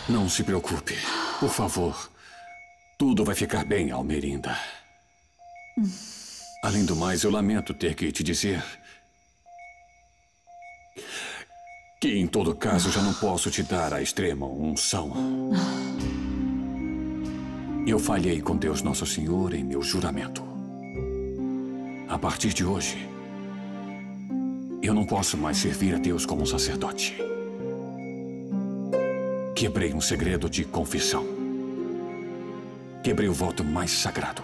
Não se preocupe. Por favor. Tudo vai ficar bem, Almerinda. Além do mais, eu lamento ter que te dizer que, em todo caso, já não posso te dar a extrema unção. Eu falhei com Deus Nosso Senhor em meu juramento. A partir de hoje, eu não posso mais servir a Deus como um sacerdote. Quebrei um segredo de confissão. Quebrei o voto mais sagrado.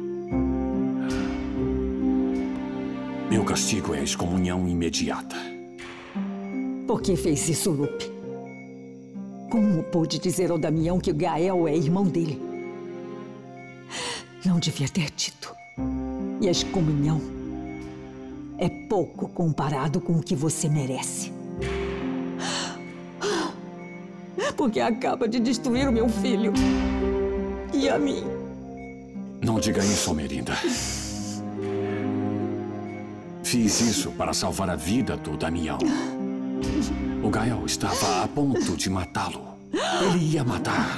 Meu castigo é a excomunhão imediata. Por que fez isso, Lupe? Como pôde dizer ao Damião que o Gael é irmão dele? Não devia ter dito. E a excomunhão é pouco comparado com o que você merece. Porque acaba de destruir o meu filho. E a mim. Não diga isso, Almerinda. Fiz isso para salvar a vida do Damião. O Gael estava a ponto de matá-lo. Ele ia matar.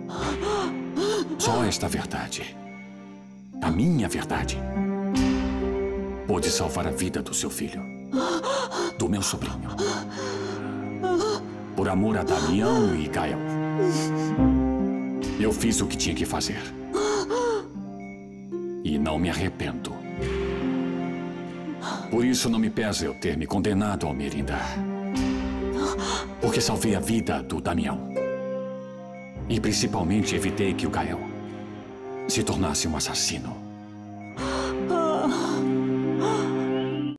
Só esta verdade, a minha verdade, pôde salvar a vida do seu filho, do meu sobrinho. Por amor a Damião e Gael. Eu fiz o que tinha que fazer. E não me arrependo. Por isso não me pesa eu ter me condenado, Almerinda. Porque salvei a vida do Damião. E principalmente evitei que o Gael se tornasse um assassino.